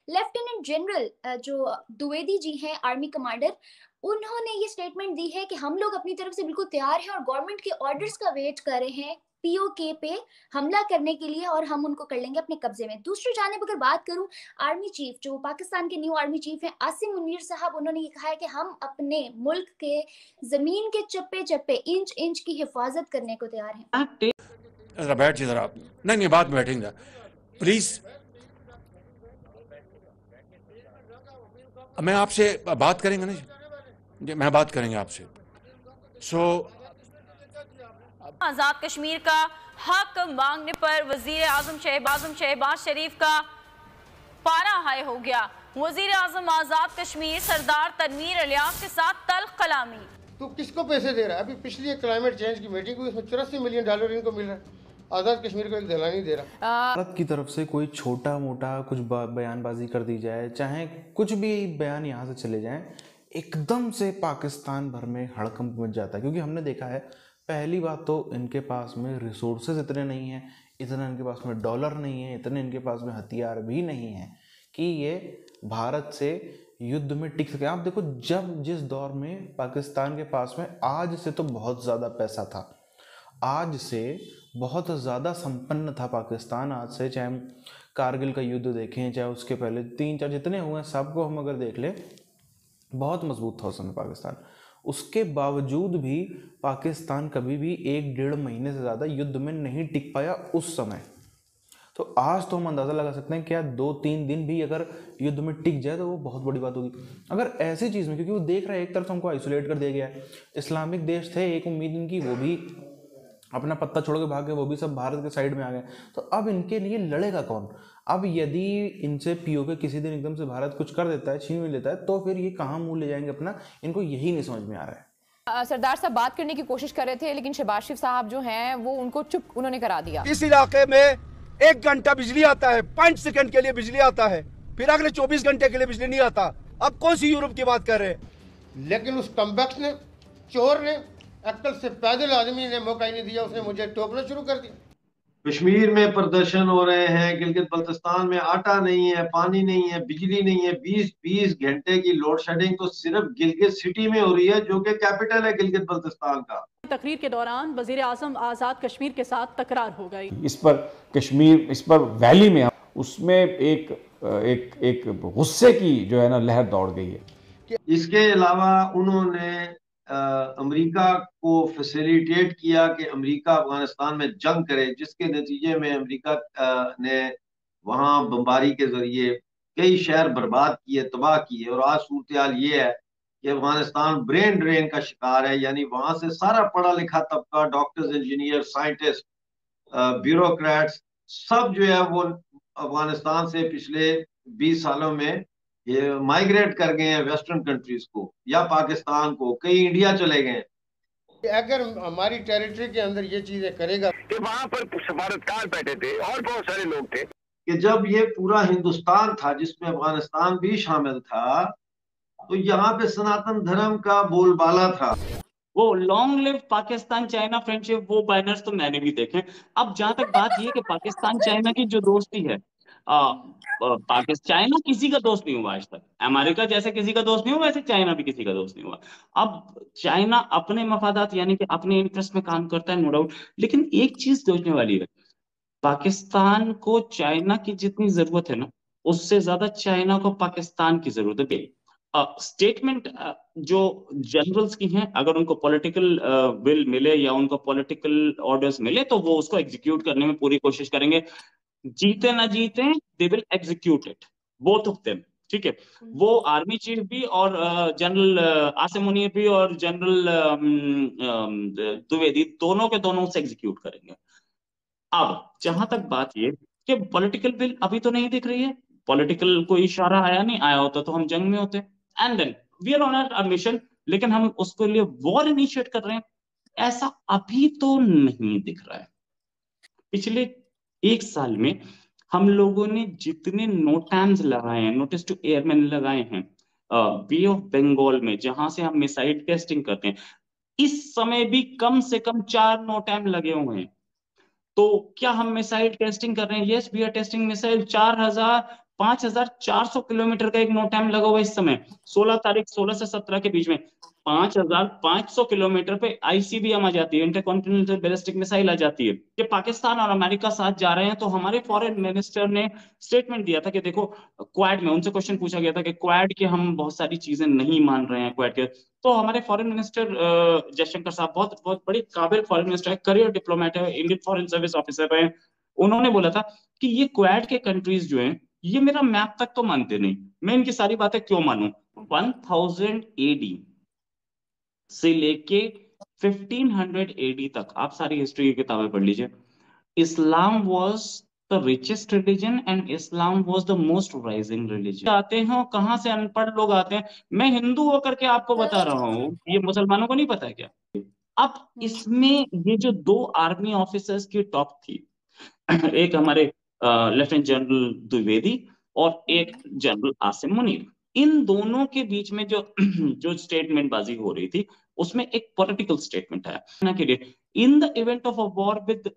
Lieutenant general जो द्विवेदी जी हैं army commander, उन्होंने ये स्टेटमेंट दी है कि हम लोग अपनी तरफ से बिल्कुल तैयार हैं और गवर्नमेंट के ऑर्डर्स का वेट कर रहे हैं पीओके पे हमला करने के लिए और हम उनको कर लेंगे अपने कब्जे में। दूसरी जानिब अगर बात करूं, आर्मी चीफ जो पाकिस्तान के न्यू आर्मी चीफ हैं आसिम मुनीर साहब, उन्होंने ये कहा है कि हम अपने मुल्क के जमीन के चप्पे चप्पे इंच इंच की हिफाजत करने को तैयार हैं। जरा बैठ जरा आप। नहीं नहीं, बात बैठेंगे प्लीज। मैं आपसे बात करेंगे ना जी, मैं बात करेंगे आपसे। आजाद कश्मीर का हक मांगने पर वजीर आजम शहबाज शरीफ का पारा हाई हो गया। वजीर आजम आजाद कश्मीर सरदार तनवीर इलियास के साथ तल्ख कलामी। तो किसको पैसे दे रहा है? अभी पिछली क्लाइमेट चेंज की मीटिंग हुई, उसमें $84 मिलियन इनको मिल रहा है, आज़ाद कश्मीर को एक दिला नहीं दे रहा। भारत की तरफ से कोई छोटा मोटा कुछ बयानबाजी कर दी जाए, चाहे कुछ भी बयान यहाँ से चले जाएं, एकदम से पाकिस्तान भर में हड़कंप मच जाता है। क्योंकि हमने देखा है, पहली बात तो इनके पास में रिसोर्सेज इतने नहीं हैं, इतना इनके पास में डॉलर नहीं है, इतने इनके पास में हथियार भी नहीं है कि ये भारत से युद्ध में टिक सके। आप देखो, जब जिस दौर में पाकिस्तान के पास में आज से तो बहुत ज़्यादा पैसा था, आज से बहुत ज़्यादा संपन्न था पाकिस्तान, आज से चाहे हम कारगिल का युद्ध देखें, चाहे उसके पहले 3-4 जितने हुए सबको हम अगर देख ले, बहुत मजबूत था उस समय पाकिस्तान। उसके बावजूद भी पाकिस्तान कभी भी 1-1.5 महीने से ज़्यादा युद्ध में नहीं टिक पाया उस समय। तो आज तो हम अंदाज़ा लगा सकते हैं क्या 2-3 दिन भी अगर युद्ध में टिक जाए तो वो बहुत बड़ी बात होगी। अगर ऐसी चीज़ में, क्योंकि वो देख रहे हैं एक तरफ हमको आइसोलेट कर दिया गया है, इस्लामिक देश थे एक उम्मीद इनकी, वो भी अपना पत्ता छोड़ के भाग गए, वो भी सब भारत के साइड में आ गए। तो अब इनके लिए लड़ेगा कौन? अब यदि इनसे पीओके किसी दिन एकदम से भारत कुछ कर देता है, छीन लेता है, तो फिर ये कहाँ मुंह ले जाएंगे अपना, इनको यही नहीं समझ में आ रहा है। सरदार साहब बात करने की कोशिश कर रहे थे, लेकिन शहबाज शरीफ साहब जो हैं वो उनको चुप उन्होंने करा दिया। इस इलाके में 1 घंटा बिजली आता है, 5 सेकंड के लिए बिजली आता है, फिर अगले 24 घंटे के लिए बिजली नहीं आता। अब कौन सी यूरोप की बात कर रहे हैं? लेकिन उस कमबख्त ने, चोर ने, अक्ल से पैदल आदमी ने मौका ही नहीं दिया, उसने मुझे टोकना शुरू कर दिया। कश्मीर में प्रदर्शन हो रहे हैं, गिलगित बल्तिस्तान में आटा नहीं है, पानी नहीं है, बिजली नहीं है, 20-20 घंटे की लोड शेडिंग तो सिर्फ गिलगित सिटी में हो रही है, जो कि कैपिटल है गिलगित बल्तिस्तान का। तकरीर के दौरान वजीर आजम आजाद कश्मीर के साथ तकरार हो गई। इस पर वैली में उसमें एक गुस्से की जो है ना लहर दौड़ गई है। इसके अलावा उन्होंने अमेरिका को फैसिलिटेट किया कि अमेरिका अफगानिस्तान में जंग करे, जिसके नतीजे में अमेरिका ने वहां बमबारी के जरिए कई शहर बर्बाद किए, तबाह किए। और आज सूरत हाल ये है कि अफगानिस्तान ब्रेन ड्रेन का शिकार है, यानी वहां से सारा पढ़ा लिखा तबका, डॉक्टर्स, इंजीनियर, साइंटिस्ट, ब्यूरोक्रेट्स, सब जो है वो अफगानिस्तान से पिछले 20 सालों में ये माइग्रेट कर गए हैं वेस्टर्न कंट्रीज को या पाकिस्तान को, कई इंडिया चले गए हैं। अगर हमारी टेरिटरी के अंदर ये चीजें करेगा, कि वहां पर सफारतकार बैठे थे और बहुत सारे लोग थे, कि जब ये पूरा हिंदुस्तान था जिसमें अफगानिस्तान भी शामिल था, तो यहाँ पे सनातन धर्म का बोलबाला था। वो long live Pakistan China friendship, वो बैनर्स तो मैंने भी देखे। अब जहां तक बात ये कि पाकिस्तान चाइना की जो दोस्ती है, चाइना किसी का दोस्त नहीं हुआ आज तक। अमेरिका जैसे किसी का दोस्त नहीं हुआ, वैसे चाइना भी किसी का दोस्त नहीं हुआ। अब चाइना अपने मफादात यानी कि अपने इंटरेस्ट में काम करता है, नो डाउट, लेकिन एक चीज सोचने वाली है, पाकिस्तान को चाइना की जितनी जरूरत है ना, उससे ज्यादा चाइना को पाकिस्तान की जरूरत है। स्टेटमेंट जो जनरल्स की हैं, अगर उनको पॉलिटिकल विल मिले या उनको पॉलिटिकल ऑर्डर्स मिले तो वो उसको एग्जीक्यूट करने में पूरी कोशिश करेंगे। जीते ना जीते, they will execute it, both of them. ठीक है, वो आर्मी चीफ भी और जनरल आसिम मुनीर भी और जनरल द्विवेदी, दोनों के दोनों से एग्जीक्यूट करेंगे। अब जहां तक बात ये कि पॉलिटिकल विल अभी तो नहीं दिख रही है, पॉलिटिकल कोई इशारा आया नहीं, आया होता तो हम जंग में होते, and then we are on a mission, लेकिन हम उसके लिए वॉर इनिशिएट कर रहे हैं, ऐसा अभी तो नहीं दिख रहा है। पिछले 1 साल में हम लोगों ने जितने नोटैम्स लगाए हैं, नोटिस टू एयरमैन लगाए हैं बे ऑफ बंगाल में, जहां से हम मिसाइल टेस्टिंग करते हैं, इस समय भी कम से कम 4 नोटैम लगे हुए हैं। तो क्या हम मिसाइल टेस्टिंग कर रहे हैं? Yes, we are testing missile. 5400 kilometre का एक नोटैम लगा हुआ इस समय 16 से 17 के बीच में 5500 किलोमीटर पे ICBM आ जाती है, इंटरकॉन्टिनेंटल बैलिस्टिक मिसाइल आ जाती है। कि पाकिस्तान और अमेरिका साथ जा रहे हैं, तो हमारे फॉरेन मिनिस्टर ने स्टेटमेंट दिया था कि देखो क्वाड में, उनसे क्वेश्चन पूछा गया था कि क्वाड के हम बहुत सारी चीजें नहीं मान रहे हैं क्वाड के, तो हमारे फॉरेन मिनिस्टर जयशंकर साहब बहुत बहुत बड़ी काबिल फॉरेन मिनिस्टर है, करियर डिप्लोमेट है, इंडियन फॉरेन सर्विस ऑफिसर है। उन्होंने बोला था कि ये क्वाड के कंट्रीज जो हैं ये मेरा मैप तक तो मानते नहीं, मैं इनकी सारी बातें क्यों मानूं। 1000 AD से लेके 1500 AD तक आप सारी हिस्ट्री की किताबें पढ़ लीजिए। Islam was the richest religion and Islam was the most rising religion. आते हैं कहां से अनपढ़ लोग आते हैं, मैं हिंदू होकर के आपको बता रहा हूँ, ये मुसलमानों को नहीं पता है क्या। अब इसमें ये जो 2 आर्मी ऑफिसर्स की टॉप थी, एक हमारे लेफ्टिनेंट जनरल द्विवेदी और एक जनरल आसिम मुनीर, इन दोनों के बीच में जो जो स्टेटमेंट बाजी हो रही थी उसमें एक पॉलिटिकल स्टेटमेंट है के लिए, in the event of a war with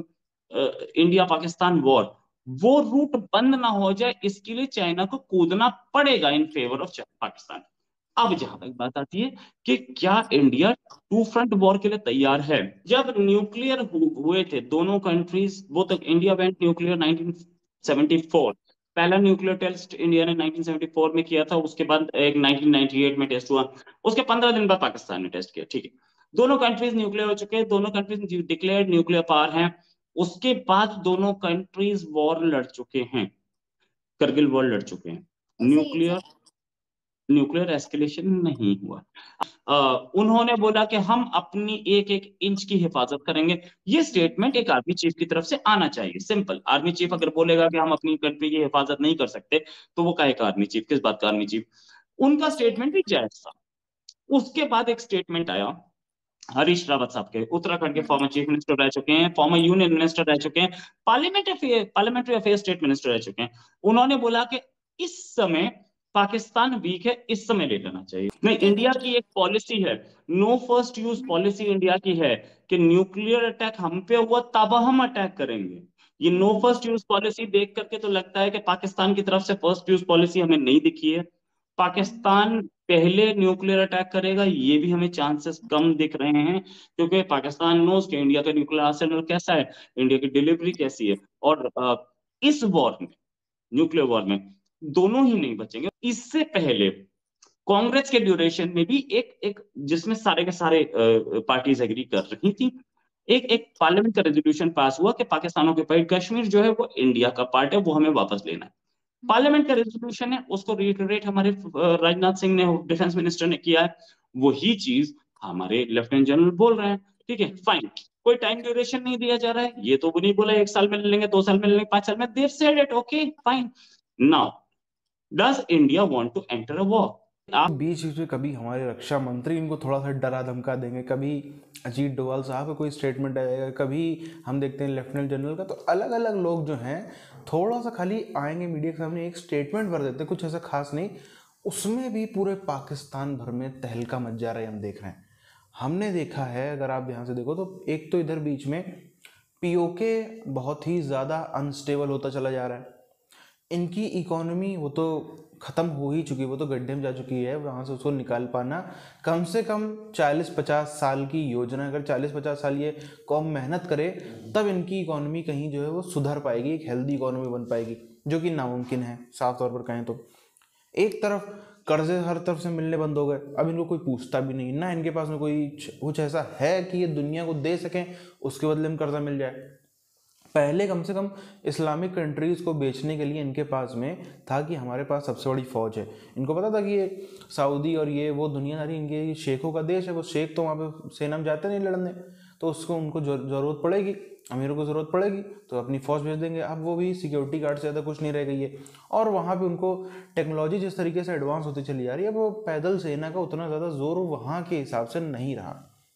India Pakistan war, वो रूट बंद ना हो जाए इसके लिए चाइना को कूदना पड़ेगा इन फेवर ऑफ पाकिस्तान। अब जहां तक बात आती है कि क्या इंडिया 2 फ्रंट वॉर के लिए तैयार है, जब न्यूक्लियर हुए थे दोनों कंट्रीज, वो तक इंडिया वेंट न्यूक्लियर 1974, पहला न्यूक्लियर टेस्ट इंडिया ने 1974 में किया था, उसके बाद एक 1998 में टेस्ट हुआ, उसके 15 दिन बाद पाकिस्तान ने टेस्ट किया, ठीक है। दोनों कंट्रीज न्यूक्लियर हो चुके हैं, दोनों कंट्रीज डिक्लेयर्ड न्यूक्लियर पावर हैं, उसके बाद दोनों कंट्रीज वॉर लड़ चुके हैं, करगिल वॉर लड़ चुके हैं, न्यूक्लियर एस्केलेशन नहीं हुआ। उन्होंने बोला कि हम अपनी एक एक इंच की हिफाजत करेंगे, ये स्टेटमेंट एक आर्मी चीफ की तरफ से आना चाहिए, सिंपल। आर्मी चीफ अगर बोलेगा कि हम अपनी कंट्री की हिफाजत नहीं कर सकते तो वो काहे का आर्मी चीफ, किस बात का आर्मी चीफ, उनका स्टेटमेंट भी जायज था। उसके बाद एक स्टेटमेंट आया हरीश रावत साहब के, उत्तराखंड के फॉर्मर चीफ मिनिस्टर रह चुके हैं, फॉर्मर यूनियन मिनिस्टर रह चुके हैं, पार्लियामेंट्री अफेयर स्टेट मिनिस्टर रह चुके हैं। उन्होंने बोला कि इस समय पाकिस्तान वीक है, इस समय ले लेना चाहिए। नहीं, इंडिया की एक पॉलिसी है, no first use policy India की है कि न्यूक्लियर अटैक हम पे हुआ तब हम अटैक करेंगे। ये नो फर्स्ट यूज पॉलिसी देख करके तो लगता है कि पाकिस्तान की तरफ से फर्स्ट यूज पॉलिसी हमें नहीं दिखी है। पाकिस्तान पहले न्यूक्लियर अटैक करेगा ये भी हमें चांसेस कम दिख रहे हैं, क्योंकि पाकिस्तान नोज कि इंडिया का न्यूक्लियर आर्सेनल कैसा है, इंडिया की डिलीवरी कैसी है, और इस वॉर में, न्यूक्लियर वॉर में दोनों ही नहीं बचेंगे। इससे पहले कांग्रेस के ड्यूरेशन में भी एक जिसमें सारे के सारे पार्टीज एग्री कर रही थी, एक पार्लियामेंट का रेजोल्यूशन पास हुआ कि पाकिस्तान ऑक्युपाइड कश्मीर जो है वो इंडिया का पार्ट है, वो हमें वापस लेना है। पार्लियामेंट का रेजोल्यूशन है, उसको रिटरेट हमारे राजनाथ सिंह ने, डिफेंस मिनिस्टर ने किया है, वही चीज हमारे लेफ्टिनेंट जनरल बोल रहे हैं, ठीक है, फाइन। कोई टाइम ड्यूरेशन नहीं दिया जा रहा है, ये तो नहीं बोला 1 साल में ले लेंगे, 2 साल में ले लेंगे, 5 साल में, they said it, okay fine. Now does India want to enter a war? आप बीच में कभी हमारे रक्षा मंत्री इनको थोड़ा सा डरा धमका देंगे, कभी अजीत डोभाल साहब का कोई स्टेटमेंट आएगा, कभी हम देखते हैं लेफ्टिनेंट जनरल का, तो अलग अलग लोग जो हैं थोड़ा सा खाली आएंगे मीडिया के सामने, एक स्टेटमेंट भर देते हैं, कुछ ऐसा खास नहीं, उसमें भी पूरे पाकिस्तान भर में तहलका मच जा रहा है। हम देख रहे हैं, हमने देखा है, अगर आप ध्यान से देखो तो एक तो इधर बीच में POK बहुत ही ज़्यादा अनस्टेबल होता चला जा रहा है, इनकी इकोनॉमी वो तो ख़त्म हो ही चुकी है, वो तो गड्ढे में जा चुकी है, वहाँ से उसको निकाल पाना कम से कम 40-50 साल की योजना, अगर 40-50 साल ये कौम मेहनत करे तब इनकी इकोनॉमी कहीं जो है वो सुधर पाएगी, एक हेल्दी इकोनॉमी बन पाएगी, जो कि नामुमकिन है साफ तौर पर कहें तो। एक तरफ कर्जे हर तरफ से मिलने बंद हो गए, अब इनको कोई पूछता भी नहीं, ना इनके पास में कोई कुछ ऐसा है कि ये दुनिया को दे सकें उसके बदले में कर्जा मिल जाए। पहले कम से कम इस्लामिक कंट्रीज़ को बेचने के लिए इनके पास में था कि हमारे पास सबसे बड़ी फ़ौज है, इनको पता था कि ये सऊदी और ये वो दुनियादारी इनके शेखों का देश है, वो शेख तो वहाँ पे सेना में जाते नहीं लड़ने, तो उसको उनको ज़रूरत पड़ेगी, अमीरों को ज़रूरत पड़ेगी तो अपनी फ़ौज भेज देंगे। अब वो भी सिक्योरिटी गार्ड से ज़्यादा कुछ नहीं रह गई है, और वहाँ पे उनको टेक्नोलॉजी जिस तरीके से एडवांस होती चली जा रही है, वो पैदल सेना का उतना ज़्यादा जोर वहाँ के हिसाब से नहीं रहा।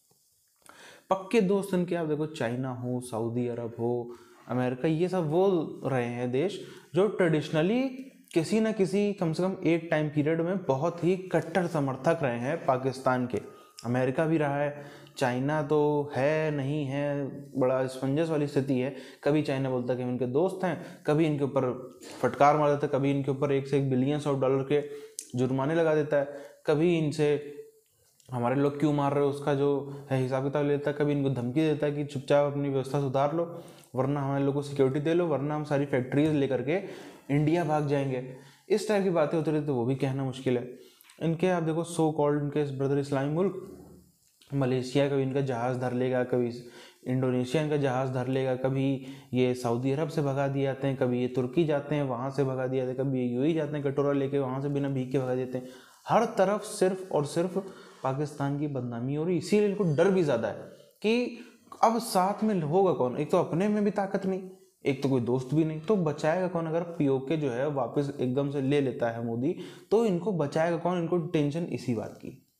पक्के दोस्त इनके आप देखो, चाइना हो, सऊदी अरब हो, अमेरिका, ये सब वो रहे हैं देश जो ट्रेडिशनली किसी न किसी कम से कम एक टाइम पीरियड में बहुत ही कट्टर समर्थक रहे हैं पाकिस्तान के। अमेरिका भी रहा है, चाइना तो है नहीं है, बड़ा स्पंजस वाली स्थिति है। कभी चाइना बोलता है कि हम इनके दोस्त हैं, कभी इनके ऊपर फटकार मार देता है, कभी इनके ऊपर $1 से 1 बिलियन $100 के जुर्माने लगा देता है, कभी इनसे हमारे लोग क्यों मार रहे हो उसका जो है हिसाब किताब लेता है, कभी इनको धमकी देता है कि चुपचाप अपनी व्यवस्था सुधार लो वरना हमारे लोगों को सिक्योरिटी दे लो, वरना हम सारी फैक्ट्रीज लेकर के इंडिया भाग जाएंगे। इस टाइप की बातें होती रहती तो वो भी कहना मुश्किल है। इनके आप देखो सो कॉल्ड इनके ब्रदर इस्लामी मुल्क मलेशिया कभी इनका जहाज़ धर लेगा, कभी इंडोनेशिया इनका जहाज़ धर लेगा, कभी ये सऊदी अरब से भगा दिए जाते हैं, कभी ये तुर्की जाते हैं वहाँ से भगा दिया जाते हैं, कभी ये यूएई जाते हैं कटोरा लेके वहाँ से बिना भीख के भगा देते हैं। हर तरफ सिर्फ और सिर्फ पाकिस्तान की बदनामी हो रही। इसीलिए इनको डर भी ज़्यादा है कि अब साथ में होगा कौन। एक तो अपने में भी ताकत नहीं, एक तो कोई दोस्त भी नहीं, तो बचाएगा कौन। अगर पीओके जो है वापस एकदम से ले लेता है मोदी तो इनको बचाएगा कौन। इनको टेंशन इसी बात की।